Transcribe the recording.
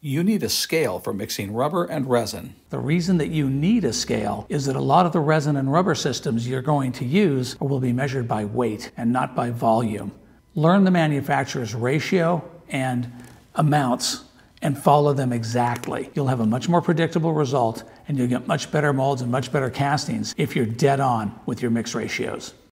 You need a scale for mixing rubber and resin. The reason that you need a scale is that a lot of the resin and rubber systems you're going to use will be measured by weight and not by volume. Learn the manufacturer's ratio and amounts and follow them exactly. You'll have a much more predictable result, and you'll get much better molds and much better castings if you're dead on with your mix ratios.